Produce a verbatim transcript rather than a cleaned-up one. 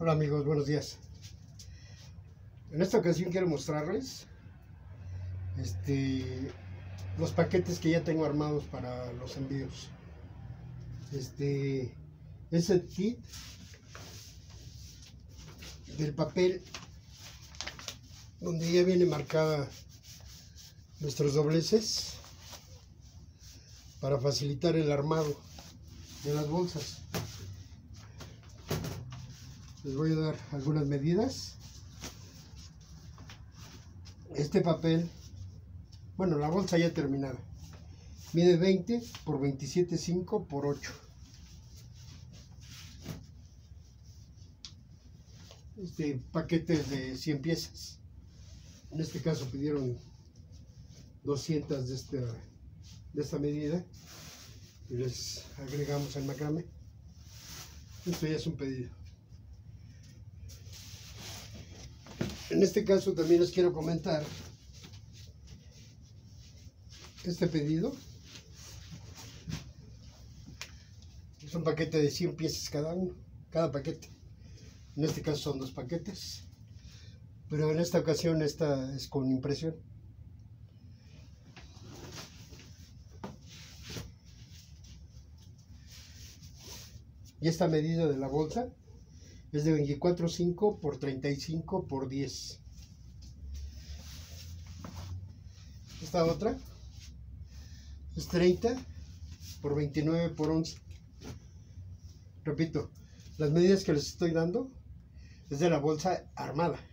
Hola amigos, buenos días. En esta ocasión quiero mostrarles este, los paquetes que ya tengo armados para los envíos. Este es el kit del papel donde ya viene marcada nuestros dobleces para facilitar el armado de las bolsas. Les voy a dar algunas medidas. Este papel, bueno, la bolsa ya terminada, mide veinte por veintisiete punto cinco por ocho. Este paquete es de cien piezas. En este caso pidieron doscientas de esta, de esta medida y les agregamos el macramé. Esto ya es un pedido. En este caso también les quiero comentar este pedido. Es un paquete de cien piezas cada uno, cada paquete. En este caso son dos paquetes, pero en esta ocasión esta es con impresión. Y esta medida de la bolsa es de veinticuatro punto cinco por treinta y cinco por diez. Esta otra es treinta por veintinueve por once. Repito, las medidas que les estoy dando es de la bolsa armada.